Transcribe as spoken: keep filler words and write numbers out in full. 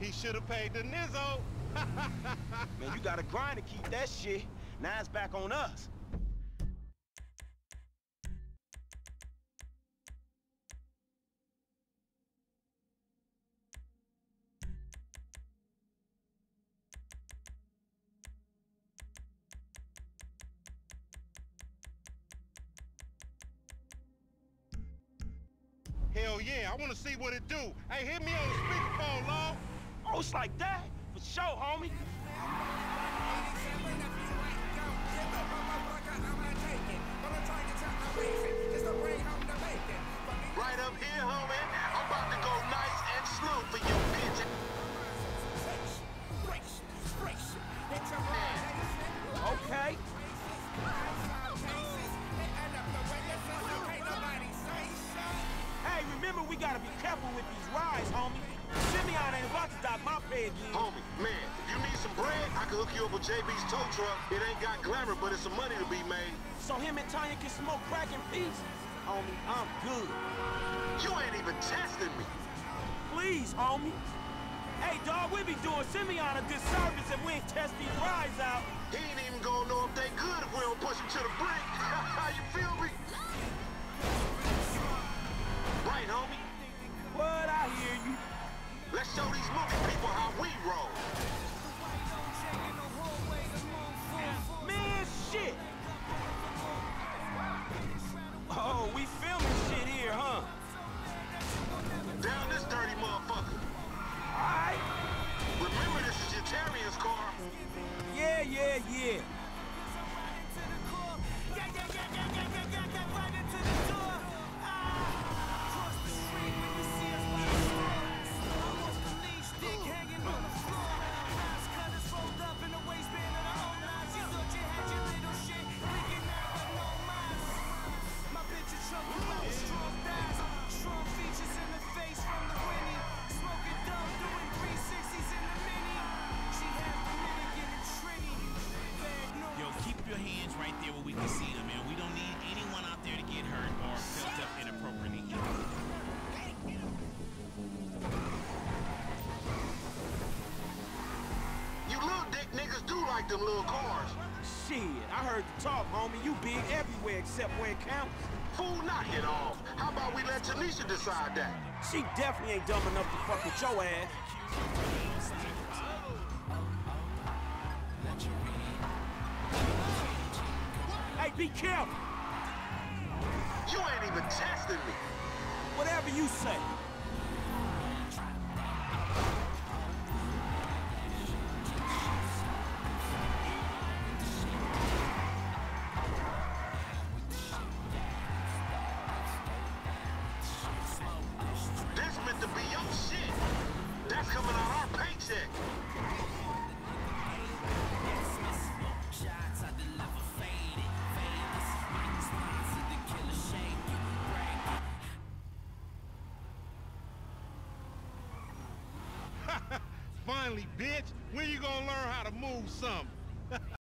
He should have paid the nizzo. Man, you gotta grind to keep that shit. Now it's back on us. Hell yeah, I wanna see what it do. Hey, hit me on the speakerphone, Law. Oh, it's like that? For sure, homie. Right up here, homie. I'm about to go nice and slow for you, pigeon. Okay. Hey, remember we gotta be careful with these rides, homie. Simeon ain't about to dock my pay again. Homie, man, if you need some bread, I can hook you up with J B's tow truck. It ain't got glamour, but it's some money to be made. So him and Tanya can smoke crack in peace? Homie, I'm good. You ain't even testing me. Please, homie. Hey, dog, we be doing Simeon a disservice if we ain't test these rides out. He ain't even gonna know if they good if we don't push him to the brink. You feel me? Right, homie? What? I hear you. Let's show these movie people how we roll. Man, shit! Oh, we filming shit here, huh? Down this dirty motherfucker. Alright. Remember, this is your Terrier's car. Yeah, yeah, yeah. Your hands right there where we can see them, man. We don't need anyone out there to get hurt or felt up inappropriately. You little dick niggas do like them little cars. Shit, I heard the talk, homie. You big everywhere except where it counts. Fool, knock it off. How about we let Tanisha decide that? She definitely ain't dumb enough to fuck with your ass. Hey, be careful! You ain't even testing me. Whatever you say. This meant to be your shit. That's coming out our paycheck. Finally, bitch. When you gonna learn how to move something?